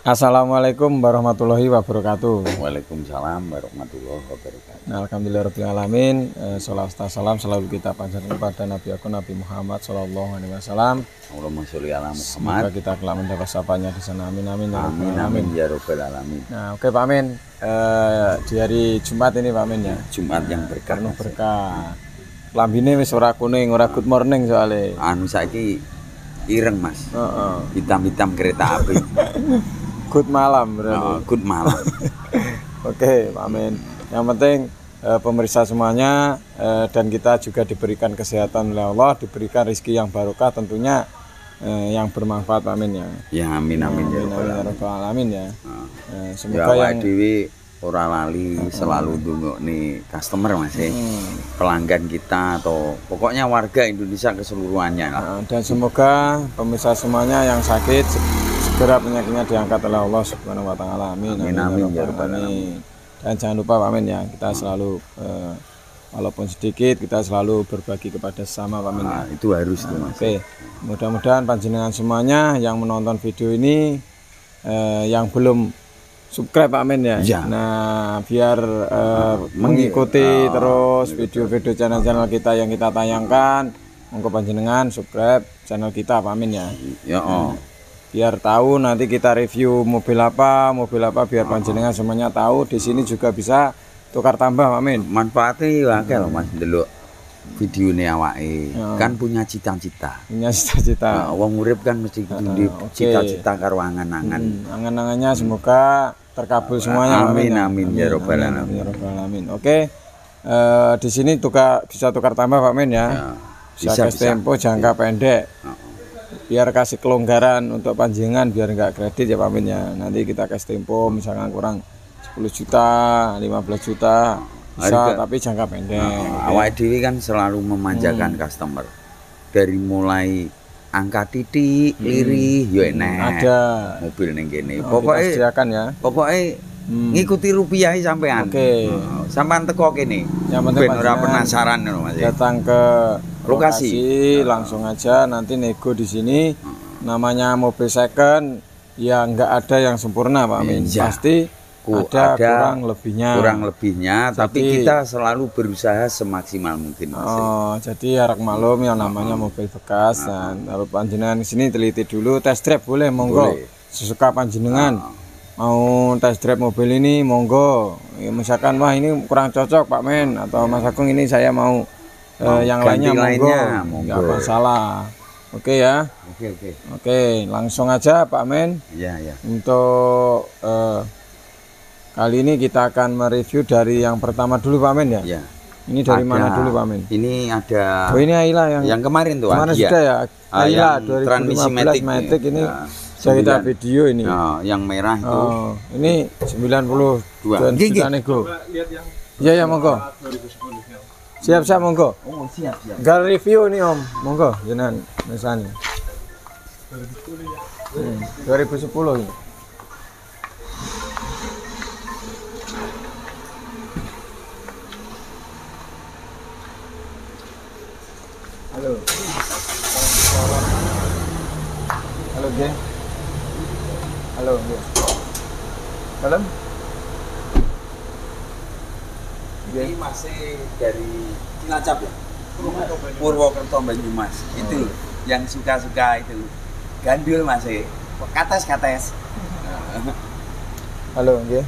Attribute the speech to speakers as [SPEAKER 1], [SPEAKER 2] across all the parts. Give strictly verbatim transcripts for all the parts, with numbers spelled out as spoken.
[SPEAKER 1] Assalamualaikum warahmatullahi wabarakatuh.
[SPEAKER 2] Waalaikumsalam warahmatullahi wabarakatuh.
[SPEAKER 1] Nah, alhamdulillahirabbil alamin. Eh, Sholawat salam selalu kita panjatkan kepada Nabi aku Nabi Muhammad Shallallahu Alaihi Wasallam.
[SPEAKER 2] Allahumma sholli ala Muhammad.
[SPEAKER 1] Semoga kita kelak mendapat sapanya di sana. Amin amin. Ya
[SPEAKER 2] Amin amin ya robbal alamin.
[SPEAKER 1] Nah, oke Pak Amin. Eh, di hari Jumat ini Pak Amin ya.
[SPEAKER 2] Jumat yang berkah.
[SPEAKER 1] Penuh berkah. Lambine wis ora kuning, ora good morning soalnya.
[SPEAKER 2] Anu saiki ireng Mas.
[SPEAKER 1] Heeh.
[SPEAKER 2] Hitam-hitam kereta api.
[SPEAKER 1] Good malam berarti.
[SPEAKER 2] Oh, good malam.
[SPEAKER 1] Oke, Pak Amin. Yang penting eh, pemirsa semuanya eh, dan kita juga diberikan kesehatan oleh Allah, diberikan rezeki yang barokah tentunya eh, yang bermanfaat Pak Amin ya.
[SPEAKER 2] Ya amin amin ya
[SPEAKER 1] Amin
[SPEAKER 2] robbal
[SPEAKER 1] ya
[SPEAKER 2] alamin.
[SPEAKER 1] rabbal alamin ya.
[SPEAKER 2] Nah,
[SPEAKER 1] Eh,
[SPEAKER 2] ya
[SPEAKER 1] semoga
[SPEAKER 2] awake
[SPEAKER 1] yang
[SPEAKER 2] dhewe ora lali selalu dungok nih customer Mas ya.
[SPEAKER 1] Hmm.
[SPEAKER 2] Pelanggan kita atau pokoknya warga Indonesia keseluruhannya lah.
[SPEAKER 1] Nah, dan semoga pemirsa semuanya yang sakit segera penyakitnya diangkat oleh Allah Subhanahu wa taala. Amin.
[SPEAKER 2] Amin, amin, ya
[SPEAKER 1] rabbal
[SPEAKER 2] rabbal
[SPEAKER 1] alamin. Dan jangan lupa Pak Amin ya, kita selalu eh, walaupun sedikit kita selalu berbagi kepada sesama Pak Amin ya.
[SPEAKER 2] Nah, itu harus tuh Mas.
[SPEAKER 1] Oke, mudah-mudahan panjenengan semuanya yang menonton video ini eh, yang belum subscribe Pak Amin ya.
[SPEAKER 2] Ya.
[SPEAKER 1] Nah, biar eh, mengikuti terus video-video channel-channel kita yang kita tayangkan, monggo panjenengan subscribe channel kita Pak Amin ya.
[SPEAKER 2] Ya oh.
[SPEAKER 1] Biar tahu nanti kita review mobil apa, mobil apa biar panjenengan semuanya tahu. Di sini juga bisa tukar tambah Pak Amin.
[SPEAKER 2] Manfaatnya akeh lho Mas ndelok videone awake.
[SPEAKER 1] Ya.
[SPEAKER 2] Kan punya cita-cita.
[SPEAKER 1] Punya cita-cita.
[SPEAKER 2] Nah, wong urip kan mesti duwe
[SPEAKER 1] oke.
[SPEAKER 2] cita-cita karo angan-angan.
[SPEAKER 1] Hmm, angan-angannya semoga terkabul semuanya.
[SPEAKER 2] Amin amin ya robbal
[SPEAKER 1] Amin,
[SPEAKER 2] alamin.
[SPEAKER 1] ya rabbal alamin. Oke. Eh, di sini tukar bisa tukar tambah Pak Amin ya.
[SPEAKER 2] Ya,
[SPEAKER 1] Bisa,
[SPEAKER 2] bisa,
[SPEAKER 1] cash
[SPEAKER 2] bisa.
[SPEAKER 1] tempo jangka pendek.
[SPEAKER 2] Oh,
[SPEAKER 1] Biar kasih kelonggaran untuk panjenengan biar enggak kredit ya Pak Amin ya. Nanti kita cash tempo misalkan kurang sepuluh juta, lima belas juta bisa
[SPEAKER 2] Harga-
[SPEAKER 1] tapi jangka pendek.
[SPEAKER 2] Nah, awake dhewe kan selalu memanjakan customer. Dari mulai angka titik, lirih, yo enek.
[SPEAKER 1] Ada.
[SPEAKER 2] Mobil ning kene.
[SPEAKER 1] Kita
[SPEAKER 2] Pokoke
[SPEAKER 1] sediakan ya.
[SPEAKER 2] pokoke
[SPEAKER 1] Hmm.
[SPEAKER 2] ngikuti rupiah sampean.
[SPEAKER 1] Oke.
[SPEAKER 2] Oh, sampean teko kene.
[SPEAKER 1] Yang penting
[SPEAKER 2] Ben ora
[SPEAKER 1] panjenengan
[SPEAKER 2] penasaran ngono Mas.
[SPEAKER 1] Datang ke
[SPEAKER 2] Lokasi.
[SPEAKER 1] lokasi, langsung aja nanti nego di sini. Namanya mobil second ya nggak ada yang sempurna Pak Amin.
[SPEAKER 2] Iya.
[SPEAKER 1] Pasti
[SPEAKER 2] Ku-
[SPEAKER 1] ada,
[SPEAKER 2] ada
[SPEAKER 1] kurang lebihnya.
[SPEAKER 2] kurang lebihnya tapi
[SPEAKER 1] Jadi-
[SPEAKER 2] kita selalu berusaha semaksimal mungkin Mas.
[SPEAKER 1] Oh, jadi harap maklum yang namanya mobil bekas dan kalau panjenengan di sini teliti dulu test drive boleh monggo.
[SPEAKER 2] Boleh.
[SPEAKER 1] Sesuka panjenengan. Mau test drive mobil ini monggo. Ya, misalkan wah ini kurang cocok Pak Men atau Mas Agung ini saya mau eh,
[SPEAKER 2] Mau
[SPEAKER 1] yang
[SPEAKER 2] ganti
[SPEAKER 1] lainnya monggo.
[SPEAKER 2] lainnya,
[SPEAKER 1] Nggak
[SPEAKER 2] monggo.
[SPEAKER 1] masalah. Oke ya.
[SPEAKER 2] Oke oke.
[SPEAKER 1] Oke, langsung aja Pak Men.
[SPEAKER 2] Iya ya.
[SPEAKER 1] Untuk eh, kali ini kita akan mereview dari yang pertama dulu Pak Men ya.
[SPEAKER 2] Iya.
[SPEAKER 1] Ini dari
[SPEAKER 2] Ada-
[SPEAKER 1] mana dulu Pak Men?
[SPEAKER 2] Ini ada
[SPEAKER 1] Oh ini Ayla yang
[SPEAKER 2] yang kemarin tuh
[SPEAKER 1] kemarin
[SPEAKER 2] Agia.
[SPEAKER 1] sudah ya.
[SPEAKER 2] Ah,
[SPEAKER 1] Ayla
[SPEAKER 2] yang
[SPEAKER 1] dua ribu
[SPEAKER 2] transmisi
[SPEAKER 1] lima belas
[SPEAKER 2] matic.
[SPEAKER 1] Matic ini
[SPEAKER 2] Ya,
[SPEAKER 1] sudah kita
[SPEAKER 2] sembilan.
[SPEAKER 1] video ini.
[SPEAKER 2] Ya, yang merah itu
[SPEAKER 1] Oh, ini sembilan puluh
[SPEAKER 2] Dua.
[SPEAKER 1] dan
[SPEAKER 2] Gigi.
[SPEAKER 1] juta nego. Iya ya monggo. Siap siap monggo.
[SPEAKER 2] oh siap siap.
[SPEAKER 1] Enggak review nih Om. Monggo jenengan mesane. Hmm, dua ribu sepuluh ini. Halo. Halo, geng. Halo, geng. Salam.
[SPEAKER 2] Ini masih dari Cilacap ya. Purwokerto Banyumas. Itu yang suka-suka itu. Gandul masih. Kates-kates.
[SPEAKER 1] Halo, geng.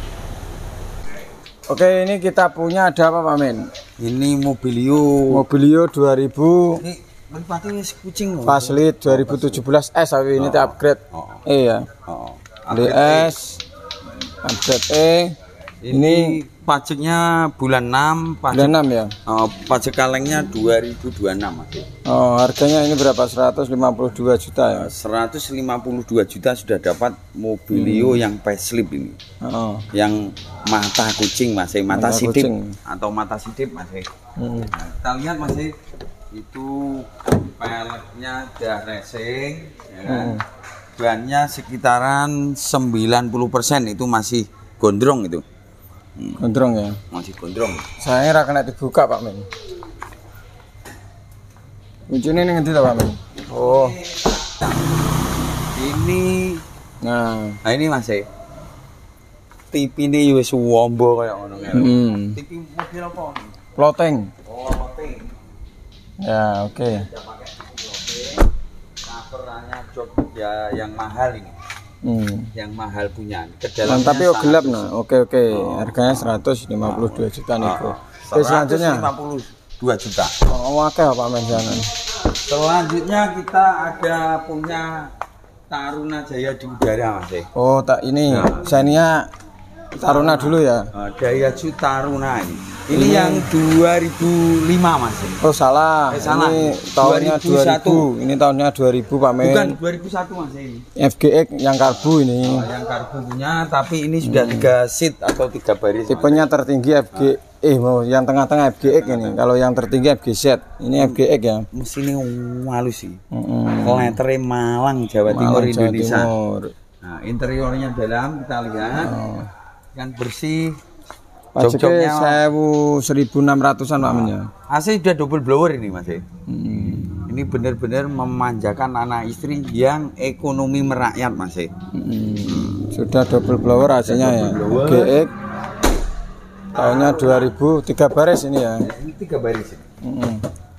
[SPEAKER 1] Oke, ini kita punya ada apa Pak Men?
[SPEAKER 2] Ini Mobilio.
[SPEAKER 1] Mobilio dua ribu
[SPEAKER 2] Ini merpati kucing loh.
[SPEAKER 1] Paslit dua ribu tujuh belas S tapi ini upgrade.
[SPEAKER 2] Oh.
[SPEAKER 1] Iya.
[SPEAKER 2] Oh.
[SPEAKER 1] D S upgrade E.
[SPEAKER 2] Ini pajaknya bulan enam,
[SPEAKER 1] Bulan
[SPEAKER 2] pajak
[SPEAKER 1] enam ya.
[SPEAKER 2] oh, pajak kalengnya dua ribu dua puluh enam Mas.
[SPEAKER 1] Oh, harganya ini berapa? seratus lima puluh dua juta ya.
[SPEAKER 2] seratus lima puluh dua juta sudah dapat Mobilio yang facelift ini.
[SPEAKER 1] Oh.
[SPEAKER 2] Yang mata kucing masih mata,
[SPEAKER 1] Mata
[SPEAKER 2] sidip
[SPEAKER 1] kucing.
[SPEAKER 2] atau mata sidip masih.
[SPEAKER 1] Hmm.
[SPEAKER 2] Nah, kita lihat masih itu peleknya udah racing ya kan?
[SPEAKER 1] Hmm.
[SPEAKER 2] Bannya sekitaran sembilan puluh persen itu masih gondrong itu.
[SPEAKER 1] Gondrong ya.
[SPEAKER 2] Masih gondrong.
[SPEAKER 1] Saya kira kena dibuka Pak Men. Kuncinya ini ngendi to Pak Men? Oh,
[SPEAKER 2] Ini
[SPEAKER 1] Nah,
[SPEAKER 2] Nah ini Mas e. T V ini wis wombo kayak ngono kae.
[SPEAKER 1] hmm.
[SPEAKER 2] T V model apa nih?
[SPEAKER 1] Plotting.
[SPEAKER 2] Oh, plotting.
[SPEAKER 1] Ya, oke. Okay.
[SPEAKER 2] Kita pakai plotting. Covernya jok ya yang mahal ini.
[SPEAKER 1] Hmm.
[SPEAKER 2] Yang mahal punya.
[SPEAKER 1] Tapi oh gelap nah. Oke oke. Oh. Harganya seratus lima puluh dua juta nego.
[SPEAKER 2] Oh.
[SPEAKER 1] Selanjutnya
[SPEAKER 2] seratus lima puluh dua juta.
[SPEAKER 1] Oh, oke Pak Menjanan.
[SPEAKER 2] Selanjutnya kita ada punya Taruna Jaya di udara Mas.
[SPEAKER 1] Oh, tak ini nah. Xenia Taruna dulu ya.
[SPEAKER 2] Uh, Daihatsu Taruna ini. Ini, ini yang dua ribu lima Mas.
[SPEAKER 1] Oh, salah.
[SPEAKER 2] Eh, salah.
[SPEAKER 1] Ini tahunnya dua ribu. Ini tahunnya dua ribu Pak Men.
[SPEAKER 2] Bukan dua ribu satu Mas ini.
[SPEAKER 1] F G X yang karbu ini.
[SPEAKER 2] Oh, yang karbu punya, tapi ini sudah hmm. tiga seat atau tiga baris.
[SPEAKER 1] Tipenya mas. Tertinggi F G X. Ah. Eh, mau yang tengah-tengah F G X ini. Kalau yang tertinggi F G Z. Ini F G X ya.
[SPEAKER 2] Mesinnya halus sih.
[SPEAKER 1] Hmm.
[SPEAKER 2] Letternya Malang, Jawa Timur,
[SPEAKER 1] Malang,
[SPEAKER 2] Indonesia.
[SPEAKER 1] Jawa Timur.
[SPEAKER 2] Nah, interiornya dalam kita lihat. Oh. Yang bersih.
[SPEAKER 1] Pajaknya sewu seribu enam ratusan Pak Men ya.
[SPEAKER 2] A C sudah double blower ini Mas. Hmm. Ini benar-benar memanjakan anak istri yang ekonomi merakyat Mas.
[SPEAKER 1] Hmm. Sudah double blower A C-nya ya. G X tahunnya dua ribu, tiga baris ini ya.
[SPEAKER 2] Ini tiga baris ini.
[SPEAKER 1] Hmm.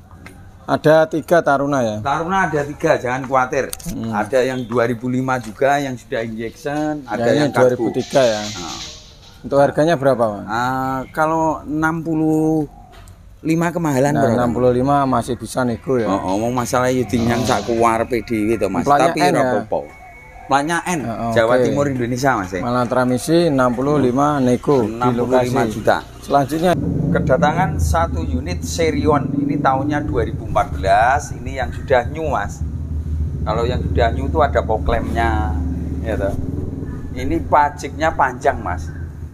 [SPEAKER 1] Ada tiga Taruna ya.
[SPEAKER 2] Taruna ada tiga, jangan khawatir. Hmm. Ada yang dua ribu lima juga yang sudah injection, ada ya, yang
[SPEAKER 1] dua ribu tiga ya. Nah. Untuk harganya berapa Pak?
[SPEAKER 2] Uh, kalau enam puluh lima kemahalan
[SPEAKER 1] nah, enam puluh lima masih bisa nego ya.
[SPEAKER 2] Oh, ngomong masalah yuding yang sak kuar P D gitu Mas.
[SPEAKER 1] Platnya
[SPEAKER 2] tapi ora apa-apa. Platnya N, oh, Jawa okay. Timur Indonesia Mas.
[SPEAKER 1] Malah transmisi enam puluh lima nego
[SPEAKER 2] enam puluh lima
[SPEAKER 1] di lokasi.
[SPEAKER 2] Juta.
[SPEAKER 1] Selanjutnya
[SPEAKER 2] kedatangan satu unit Serion. Ini tahunnya dua ribu empat belas, ini yang sudah new Mas. Kalau yang sudah new itu ada poklemnya gitu. Ini pajaknya panjang Mas.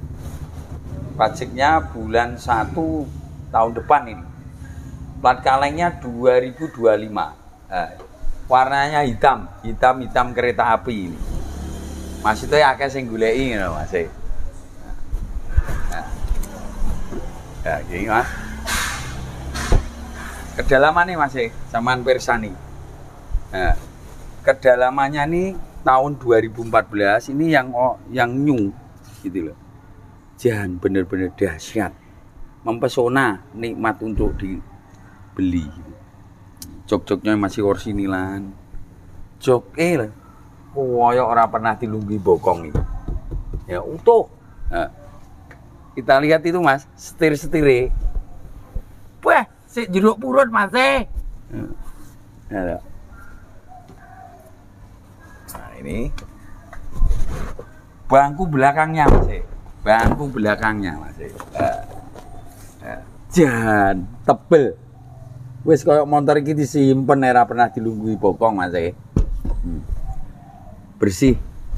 [SPEAKER 2] Pajaknya bulan satu tahun depan ini. Plat kalengnya dua ribu dua puluh lima. Nah, warnanya hitam, hitam-hitam kereta api ini. Mas itu ya akeh sing goleki ngono Mas. Nah. Ya, gini Mas. Kedalaman nih Mas, sampean persani. Nah, kedalamannya nih tahun dua ribu empat belas ini yang oh, yang new gitu loh. Jangan bener-bener dahsyat, mempesona, nikmat untuk dibeli. Jok-joknya masih orsinilan, jok eh lah, koyok orang pernah dilunggi bokong itu. Ya utuh. Nah, kita lihat itu Mas, setir-setire. Wah, si jeruk purut Mas eh. Nah, nah ini bangku belakangnya Mas eh. Bangku belakangnya Mas. Uh, uh, jan tebel. Wis koyo motor iki disimpen era pernah dilunggui bokong Mas. Hmm. Bersih.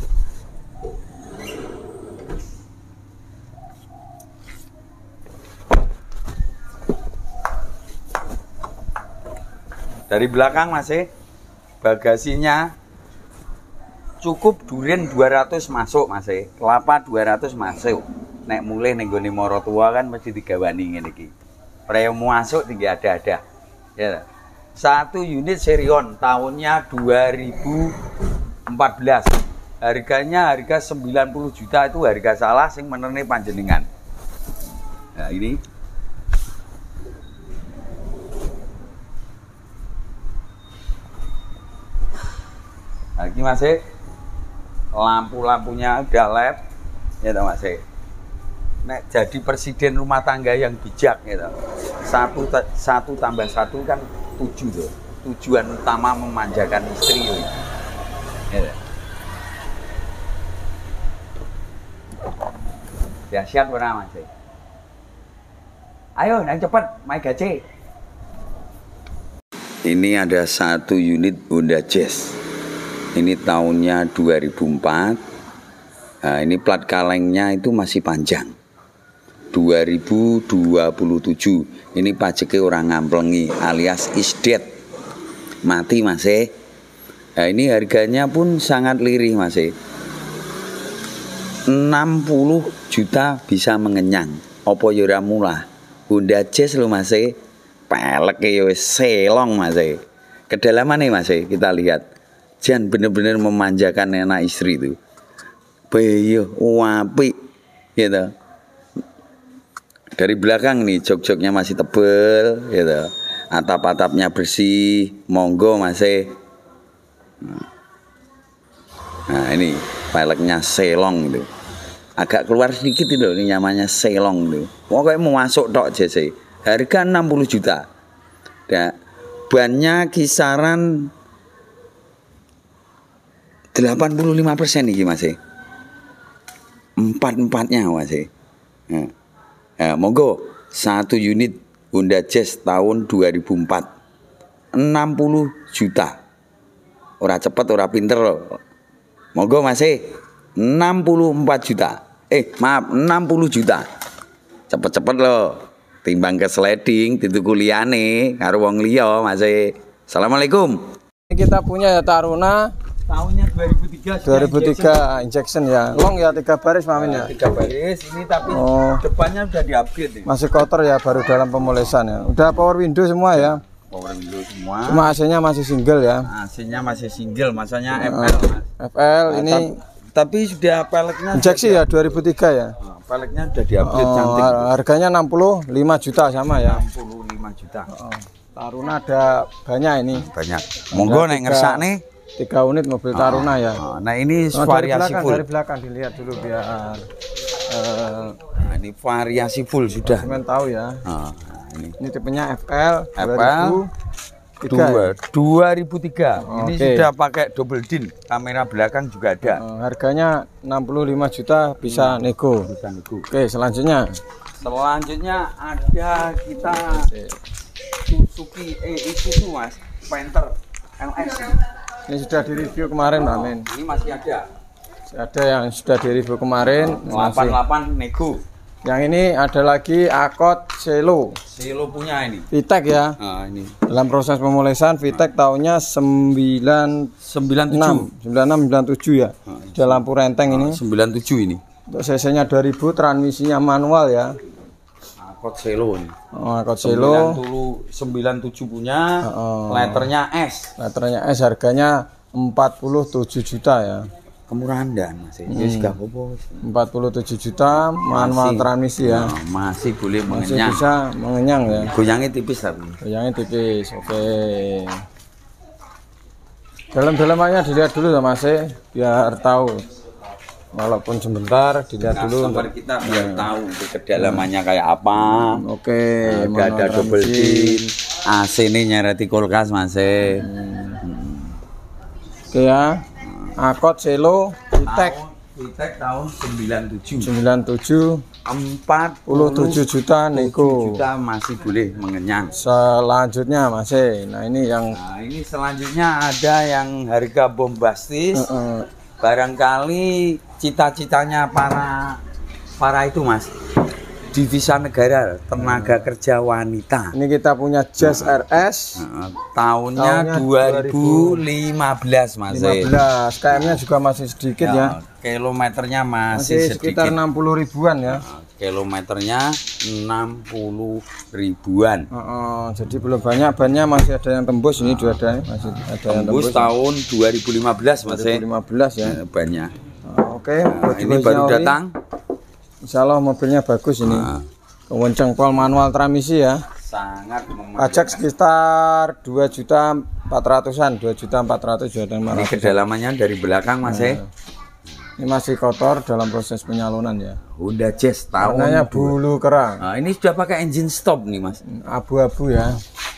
[SPEAKER 2] Dari belakang Mas, bagasinya cukup duren dua ratus masuk Mas, kelapa dua ratus masuk. Nek mulai ning gone Maratua kan mesti digawani ngene iki. Premu masuk tinggal ada-ada. Ya. Satu unit Serion tahunnya dua ribu empat belas. Harganya harga sembilan puluh juta itu harga salah sing menerne panjenengan. Nah, ini lagi Mas, lampu-lampunya udah L E D ya toh Mas. Nek jadi presiden rumah tangga yang bijak gitu. Satu satu tambah satu kan tujuh tuh. Tujuan utama memanjakan istri gitu. Ya. Ya siap ora Mas. Ayo nang cepet main gace. Ini ada satu unit Honda Jazz. Ini tahunnya dua ribu empat. Nah, ini plat kalengnya itu masih panjang. dua ribu dua puluh tujuh. Ini pajaknya orang ngamplengi alias is dead. Mati Mas. Nah, ini harganya pun sangat lirih Mas. enam puluh juta bisa mengenyang. Apa ya ora murah. Honda Jazz lho Mas. Pelek ya wis selong Mas. Kedalaman nih Mas, kita lihat. Jan bener-bener memanjakan anak istri itu. Beyo, wapi, gitu. Dari belakang nih jok-joknya masih tebel, gitu. Atap-atapnya bersih, monggo masih. Nah ini peleknya selong itu. Agak keluar sedikit itu ini namanya selong itu. Pokoknya mau masuk tok J C. Harga enam puluh juta. Dan bannya kisaran delapan puluh lima persen nih masih. Empat-empatnya masih. Nah, nah, monggo satu unit Honda Jazz tahun dua ribu empat. enam puluh juta. Ora cepet ora pinter loh. Monggo masih enam puluh empat juta. Eh, maaf, enam puluh juta. Cepet-cepet loh. Timbang ke sliding dituku liyane karo wong liya, masih. Assalamualaikum.
[SPEAKER 1] Kita punya ya Taruna
[SPEAKER 2] Tahunnya dua ribu tiga.
[SPEAKER 1] dua ribu tiga injection ya. Long ya tiga baris Mamin ya.
[SPEAKER 2] Tiga baris ini tapi
[SPEAKER 1] Oh.
[SPEAKER 2] depannya udah di-upgrade nih.
[SPEAKER 1] Masih kotor ya, baru dalam pemulisan ya. Udah power window semua ya.
[SPEAKER 2] Power window semua.
[SPEAKER 1] Cuma A C-nya masih single ya.
[SPEAKER 2] A C-nya masih single, masanya F L.
[SPEAKER 1] F L
[SPEAKER 2] Nah,
[SPEAKER 1] ini
[SPEAKER 2] tapi, tapi sudah peleknya
[SPEAKER 1] injeksi ya dua ribu tiga ya.
[SPEAKER 2] Nah, peleknya udah di-upgrade
[SPEAKER 1] Oh,
[SPEAKER 2] cantik.
[SPEAKER 1] harganya enam puluh lima juta sama ya.
[SPEAKER 2] enam puluh lima juta.
[SPEAKER 1] Oh, Taruna ada banyak ini.
[SPEAKER 2] Banyak. Monggo nek ngersak nih.
[SPEAKER 1] Tiga unit mobil Taruna ya.
[SPEAKER 2] Oh, nah ini
[SPEAKER 1] Oh, dari
[SPEAKER 2] variasi
[SPEAKER 1] belakang,
[SPEAKER 2] full.
[SPEAKER 1] dari belakang dilihat dulu biar eh
[SPEAKER 2] Nah, ini variasi full sudah.
[SPEAKER 1] konsumen tahu ya.
[SPEAKER 2] Nah, ini
[SPEAKER 1] Ini tipenya F L
[SPEAKER 2] F L
[SPEAKER 1] tiga
[SPEAKER 2] dua,
[SPEAKER 1] ya?
[SPEAKER 2] dua ribu tiga. Ini
[SPEAKER 1] Oke.
[SPEAKER 2] sudah pakai double din, kamera belakang juga ada.
[SPEAKER 1] Eh, harganya enam puluh lima juta bisa nego.
[SPEAKER 2] Bisa nego.
[SPEAKER 1] Oke, selanjutnya
[SPEAKER 2] Selanjutnya ada kita Suzuki E Isuzu Mas, Panther L S.
[SPEAKER 1] ini sudah direview kemarin Mbak Min.
[SPEAKER 2] Ini masih ada.
[SPEAKER 1] Ada yang sudah direview kemarin.
[SPEAKER 2] delapan
[SPEAKER 1] Masih.
[SPEAKER 2] delapan nego.
[SPEAKER 1] Yang ini ada lagi Akot Selo
[SPEAKER 2] Selo punya ini.
[SPEAKER 1] Vitek ya.
[SPEAKER 2] Nah, ini
[SPEAKER 1] Dalam proses pemulisan Vitek tahunnya sembilan
[SPEAKER 2] sembilan tujuh.
[SPEAKER 1] enam sembilan enam sembilan tujuh ya. Ada lampu renteng ini.
[SPEAKER 2] sembilan tujuh ini.
[SPEAKER 1] Untuk cc-nya dua ribu, transmisinya manual ya.
[SPEAKER 2] Akot Selo ini.
[SPEAKER 1] Oh, Akot Selo.
[SPEAKER 2] sembilan tujuh punya,
[SPEAKER 1] Oh.
[SPEAKER 2] letternya S.
[SPEAKER 1] Letternya S, harganya empat puluh tujuh juta ya.
[SPEAKER 2] Kemurahan dan masih. Yes, gak apa-apa.
[SPEAKER 1] empat puluh tujuh juta manual
[SPEAKER 2] Masih.
[SPEAKER 1] transmisi ya.
[SPEAKER 2] Nah, masih boleh
[SPEAKER 1] Masih
[SPEAKER 2] mengenyang.
[SPEAKER 1] bisa mengenyang ya.
[SPEAKER 2] Goyangnya tipis tapi.
[SPEAKER 1] Goyangnya tipis. Oke. Dalam-dalamannya dilihat dulu ya Mas, eh, biar tahu. Walaupun sebentar dilihat dulu.
[SPEAKER 2] Customer kita biar tahu untuk kedalamannya kayak apa.
[SPEAKER 1] Oke,
[SPEAKER 2] Udah
[SPEAKER 1] manual
[SPEAKER 2] ada double
[SPEAKER 1] transmisi.
[SPEAKER 2] din. A C ini nyereti kulkas masih.
[SPEAKER 1] Oke ya. Akot Selo Vitek
[SPEAKER 2] Vitek tahun sembilan tujuh.
[SPEAKER 1] sembilan tujuh
[SPEAKER 2] empat
[SPEAKER 1] puluh tujuh juta nego.
[SPEAKER 2] juta masih boleh mengenyang.
[SPEAKER 1] Selanjutnya masih. Nah, ini yang
[SPEAKER 2] Nah, ini selanjutnya ada yang harga bombastis.
[SPEAKER 1] eh,
[SPEAKER 2] Barangkali cita-citanya para para itu Mas, divisa negara tenaga kerja wanita.
[SPEAKER 1] ini kita punya Jazz R S
[SPEAKER 2] Nah, tahunnya,
[SPEAKER 1] Tahunnya
[SPEAKER 2] dua ribu lima belas Mas.
[SPEAKER 1] lima belas, K M-nya juga masih sedikit ya.
[SPEAKER 2] Kilometernya masih,
[SPEAKER 1] Masih
[SPEAKER 2] sedikit.
[SPEAKER 1] sekitar enam puluh ribuan ya.
[SPEAKER 2] Nah, kilometernya enam puluh ribuan.
[SPEAKER 1] Oh, oh, jadi belum banyak, bannya masih ada yang tembus, ini juga ada masih ada yang
[SPEAKER 2] Tembus
[SPEAKER 1] tembus.
[SPEAKER 2] tahun dua ribu lima belas Mas.
[SPEAKER 1] dua ribu lima belas ya.
[SPEAKER 2] Eh, banyak.
[SPEAKER 1] Oh, Oke,
[SPEAKER 2] Nah,
[SPEAKER 1] body
[SPEAKER 2] ini
[SPEAKER 1] wise-nya
[SPEAKER 2] baru
[SPEAKER 1] oli.
[SPEAKER 2] datang.
[SPEAKER 1] Insya Allah mobilnya bagus ini.
[SPEAKER 2] Nah,
[SPEAKER 1] Kewenceng pol manual transmisi ya.
[SPEAKER 2] sangat
[SPEAKER 1] Pajak
[SPEAKER 2] memanjakan.
[SPEAKER 1] sekitar dua juta empat ratusan, dua juta empat ratus juta lima
[SPEAKER 2] Ini
[SPEAKER 1] ratus.
[SPEAKER 2] kedalamannya dari belakang Mas. eh.
[SPEAKER 1] Ini masih kotor dalam proses penyalunan ya.
[SPEAKER 2] Honda Jazz tahun
[SPEAKER 1] Warnanya
[SPEAKER 2] dua-
[SPEAKER 1] bulu kerang,
[SPEAKER 2] Nah, ini sudah pakai engine stop nih Mas.
[SPEAKER 1] abu-abu ya.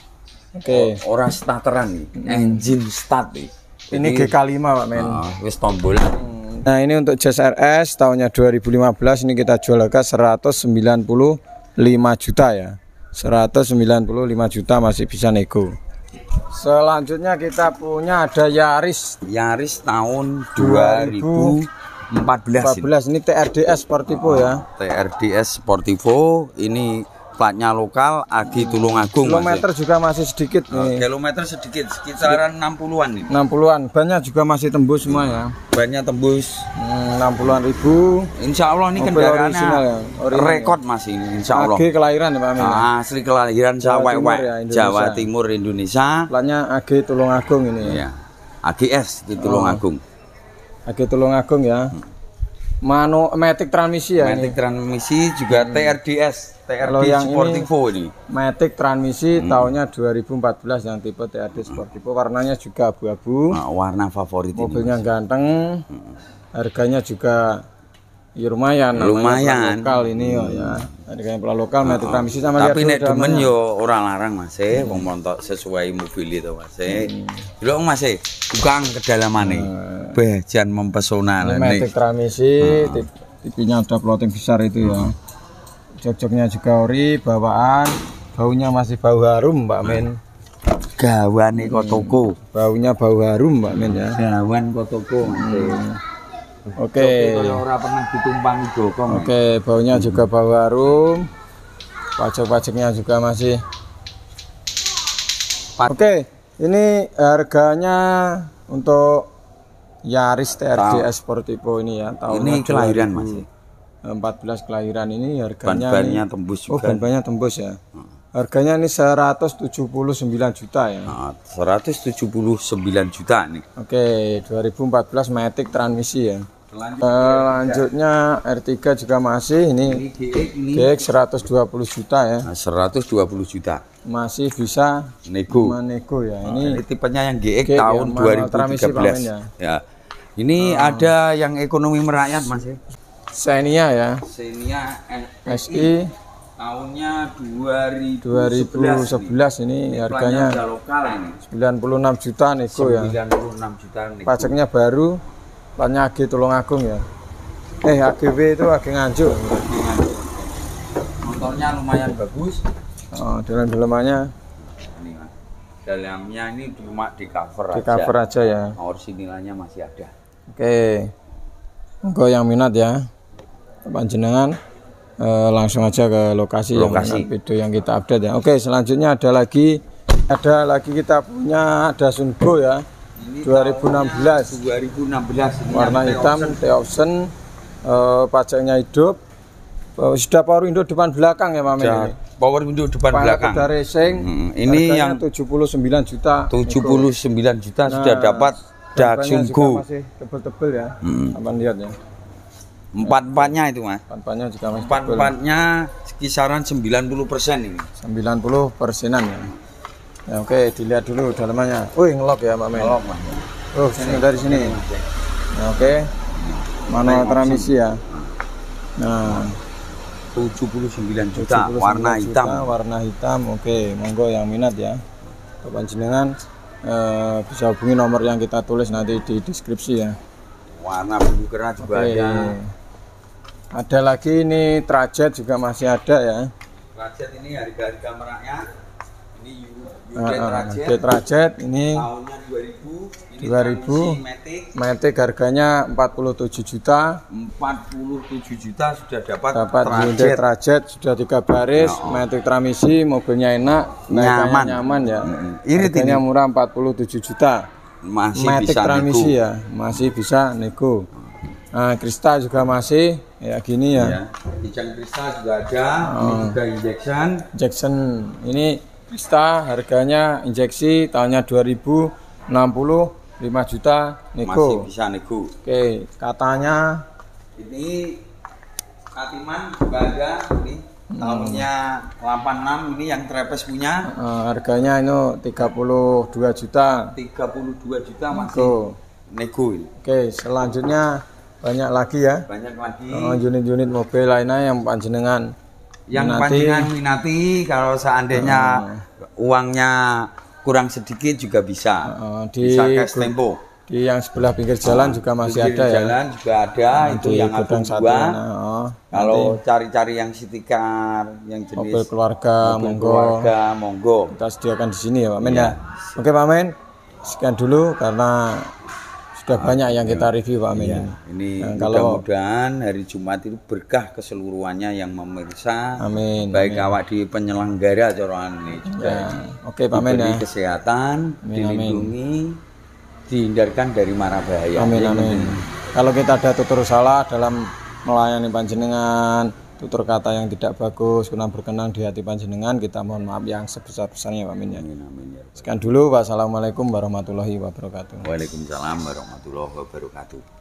[SPEAKER 1] Oke,
[SPEAKER 2] Orang starteran nih, engine start nih.
[SPEAKER 1] ini G K lima Pak Men.
[SPEAKER 2] Nah, wis tombol.
[SPEAKER 1] Nah, ini untuk Jazz R S tahunnya dua ribu lima belas, ini kita jual harga seratus sembilan puluh lima juta ya. seratus sembilan puluh lima juta masih bisa nego. Selanjutnya kita punya ada Yaris
[SPEAKER 2] Yaris tahun dua ribu empat belas.
[SPEAKER 1] empat belas, ini T R D S Sportivo ya.
[SPEAKER 2] T R D S Sportivo ini platnya lokal Agi Tulungagung.
[SPEAKER 1] Kilometer juga masih sedikit
[SPEAKER 2] Mas.
[SPEAKER 1] nih.
[SPEAKER 2] Kilometer sedikit, sekitaran enam puluhan nih.
[SPEAKER 1] enam puluhan, bannya juga masih tembus semua ya.
[SPEAKER 2] Bannya tembus.
[SPEAKER 1] Hmm, enam puluhan ribu.
[SPEAKER 2] Insya Allah ini
[SPEAKER 1] Mobil
[SPEAKER 2] kendaraannya
[SPEAKER 1] original ya, original
[SPEAKER 2] rekod Mas ini. Insya Allah.
[SPEAKER 1] A G kelahiran ya Pak Amin.
[SPEAKER 2] Nah, asli kelahiran
[SPEAKER 1] Jawa
[SPEAKER 2] Jawa,
[SPEAKER 1] Timur ya, Indonesia.
[SPEAKER 2] Jawa Timur Indonesia.
[SPEAKER 1] Platnya A G Tulungagung ini ya.
[SPEAKER 2] Ya. A G S di Tulungagung.
[SPEAKER 1] A G Tulungagung ya. Manu matic transmisi ya.
[SPEAKER 2] Matic transmisi juga hmm. T R D S, T R D Sportivo ini.
[SPEAKER 1] Matic transmisi hmm. tahunnya dua ribu empat belas yang tipe T R D Sportivo, warnanya juga abu-abu.
[SPEAKER 2] Nah, warna favorit
[SPEAKER 1] mobilnya
[SPEAKER 2] ini.
[SPEAKER 1] Ganteng. Hmm. Harganya juga ya lumayan,
[SPEAKER 2] lumayan
[SPEAKER 1] lokal ini oh ya. Harganya pula lokal,
[SPEAKER 2] oh,
[SPEAKER 1] matic transmisi sama
[SPEAKER 2] tapi nek demen
[SPEAKER 1] namanya.
[SPEAKER 2] yo ora larang Mas e, wong montok sesuai mobil itu Mas e. Lho Mas e, tukang kedalamane. Hmm. Bejan mempesona
[SPEAKER 1] ini matic transmisi, hmm. tipinya ada plotting besar itu ya. Jok-joknya juga ori, bawaan, baunya masih bau harum Mbak Min.
[SPEAKER 2] Gawane kotoko.
[SPEAKER 1] Baunya bau harum Mbak Min ya.
[SPEAKER 2] Gawan kotoko Mas e.
[SPEAKER 1] Oke. Okay.
[SPEAKER 2] Ora pernah ditumpangi dokong.
[SPEAKER 1] Oke, okay, baunya juga bau harum. Pajak-pajaknya juga masih. Oke, okay, ini harganya untuk Yaris T R D S Sportivo ini ya. Tahun
[SPEAKER 2] ini kelahiran Mas.
[SPEAKER 1] empat belas kelahiran ini harganya.
[SPEAKER 2] Ban-bannya tembus juga.
[SPEAKER 1] Oh, ban-bannya tembus ya. Harganya ini seratus tujuh puluh sembilan juta ya.
[SPEAKER 2] Nah, seratus tujuh puluh sembilan juta nih.
[SPEAKER 1] Oke, okay, dua ribu empat belas matic transmisi ya. Selanjutnya R tiga juga masih ini, ini G X seratus dua puluh juta ya.
[SPEAKER 2] Nah, seratus dua puluh juta.
[SPEAKER 1] Masih bisa
[SPEAKER 2] nego.
[SPEAKER 1] Menego ya.
[SPEAKER 2] Nah,
[SPEAKER 1] ini,
[SPEAKER 2] ini tipenya yang G X
[SPEAKER 1] G X
[SPEAKER 2] tahun
[SPEAKER 1] ya,
[SPEAKER 2] dua ribu tiga belas.
[SPEAKER 1] Ya.
[SPEAKER 2] Ya. Ini oh. ada yang ekonomi merakyat Mas ya.
[SPEAKER 1] Xenia ya.
[SPEAKER 2] Xenia
[SPEAKER 1] S I
[SPEAKER 2] tahunnya dua ribu
[SPEAKER 1] sebelas ini, ini harganya
[SPEAKER 2] lokal ini.
[SPEAKER 1] sembilan puluh enam juta nego ya.
[SPEAKER 2] sembilan puluh enam juta nego.
[SPEAKER 1] Pajaknya baru. Platnya A G Tulungagung ya. Eh A G W itu A G Nganjuk.
[SPEAKER 2] Motornya lumayan bagus.
[SPEAKER 1] Oh, dalam-dalamannya.
[SPEAKER 2] Ini Mas. Dalamnya ini cuma di cover
[SPEAKER 1] di
[SPEAKER 2] aja.
[SPEAKER 1] Di cover aja ya.
[SPEAKER 2] Orisinilnya masih ada.
[SPEAKER 1] Oke. Monggo yang minat ya. Panjenengan eh, langsung aja ke lokasi,
[SPEAKER 2] lokasi.
[SPEAKER 1] yang video yang kita update ya. Oke, selanjutnya ada lagi ada lagi kita punya ada Sungo ya.
[SPEAKER 2] Ini
[SPEAKER 1] dua ribu enam belas
[SPEAKER 2] dua ribu enam belas ini
[SPEAKER 1] warna hitam T-option, eh, pajaknya hidup, eh, sudah power window depan belakang ya Mama ini.
[SPEAKER 2] Power window depan
[SPEAKER 1] Pala
[SPEAKER 2] belakang.
[SPEAKER 1] Kuda racing.
[SPEAKER 2] Hmm, ini yang
[SPEAKER 1] tujuh puluh sembilan juta.
[SPEAKER 2] tujuh puluh sembilan juta nah, sudah dapat dak Sungo.
[SPEAKER 1] Masih tebel-tebel ya. Hmm. Abang lihat ya.
[SPEAKER 2] Empat-empatnya itu Mas.
[SPEAKER 1] Empat-empatnya juga masih
[SPEAKER 2] Empat-empatnya kisaran sembilan puluh persen ini.
[SPEAKER 1] sembilan puluh persenan ya. Ya, oke, dilihat dulu dalamannya. Wih, ngelok ya, Mbak Men.
[SPEAKER 2] Ngelok, Mas.
[SPEAKER 1] Oh, sini dari sini. Nah, oke. Manual transmisi ya. Nah,
[SPEAKER 2] tujuh puluh sembilan juta warna hitam.
[SPEAKER 1] Juta, warna hitam. Oke, monggo yang minat ya. Panjenengan eh, bisa hubungi nomor yang kita tulis nanti di deskripsi ya.
[SPEAKER 2] Warna biru keras juga
[SPEAKER 1] oke.
[SPEAKER 2] ada.
[SPEAKER 1] Ada lagi ini Trajet juga masih ada ya.
[SPEAKER 2] Trajet ini harga-harga merakyat. Ini
[SPEAKER 1] Hyundai Trajet. Uh, Trajet ini
[SPEAKER 2] tahunnya dua ribu. Ini
[SPEAKER 1] dua ribu.
[SPEAKER 2] Matic.
[SPEAKER 1] Matic harganya empat puluh tujuh juta.
[SPEAKER 2] empat puluh tujuh juta sudah dapat.
[SPEAKER 1] Dapat Hyundai Trajet sudah tiga baris, no. Matic transmisi, mobilnya enak,
[SPEAKER 2] nyaman,
[SPEAKER 1] nyaman ya.
[SPEAKER 2] Hmm. Irit
[SPEAKER 1] harganya
[SPEAKER 2] ini
[SPEAKER 1] murah empat puluh tujuh juta.
[SPEAKER 2] Masih
[SPEAKER 1] Matic
[SPEAKER 2] bisa
[SPEAKER 1] transmisi
[SPEAKER 2] nego.
[SPEAKER 1] Ya, masih bisa nego. Nah, Krista juga masih ya gini ya.
[SPEAKER 2] Ya. Kijang Krista juga ada,
[SPEAKER 1] oh.
[SPEAKER 2] Ini juga injection.
[SPEAKER 1] Injection ini Krista harganya injeksi tahunnya dua ribu enam puluh lima juta nego.
[SPEAKER 2] Masih bisa nego.
[SPEAKER 1] Oke, katanya
[SPEAKER 2] ini Katiman juga ada ini hmm. tahunnya delapan puluh enam ini yang Trepes punya.
[SPEAKER 1] Uh, harganya itu tiga puluh dua juta.
[SPEAKER 2] tiga puluh dua juta masih
[SPEAKER 1] nego.
[SPEAKER 2] Nego.
[SPEAKER 1] Oke, selanjutnya banyak lagi ya.
[SPEAKER 2] Banyak lagi.
[SPEAKER 1] Unit-unit uh, mobil lainnya yang panjenengan
[SPEAKER 2] yang
[SPEAKER 1] minati.
[SPEAKER 2] panjenengan minati kalau seandainya uh, uangnya kurang sedikit juga bisa.
[SPEAKER 1] Uh, di
[SPEAKER 2] bisa cash tempo.
[SPEAKER 1] Di yang sebelah pinggir jalan uh, juga masih ada ya.
[SPEAKER 2] Jalan juga ada uh, itu yang Agung dua. Nah, oh, kalau cari-cari yang sitikar yang jenis
[SPEAKER 1] mobil keluarga,
[SPEAKER 2] mobil
[SPEAKER 1] monggo.
[SPEAKER 2] Keluarga, monggo.
[SPEAKER 1] Kita sediakan di sini ya, Pak Men ya. Oke, Pak Men. Sekian dulu karena sudah banyak yang kita review Pak Amin.
[SPEAKER 2] Iya, ini
[SPEAKER 1] nah,
[SPEAKER 2] mudah-mudahan hari Jumat itu berkah keseluruhannya yang memirsa.
[SPEAKER 1] Amin.
[SPEAKER 2] Baik
[SPEAKER 1] amin.
[SPEAKER 2] Awak di penyelenggara coran ini juga.
[SPEAKER 1] Ya. Oke Pak Amin ya.
[SPEAKER 2] Kesehatan,
[SPEAKER 1] amin,
[SPEAKER 2] dilindungi, amin. Dihindarkan dari mara bahaya.
[SPEAKER 1] Amin amin. amin. Kalau kita ada tutur salah dalam melayani panjenengan, tutur kata yang tidak bagus kurang berkenan di hati panjenengan, kita mohon maaf yang sebesar-besarnya amin ya.
[SPEAKER 2] Amin, amin ya.
[SPEAKER 1] Sekian dulu, wassalamualaikum warahmatullahi wabarakatuh.
[SPEAKER 2] Waalaikumsalam warahmatullahi wabarakatuh.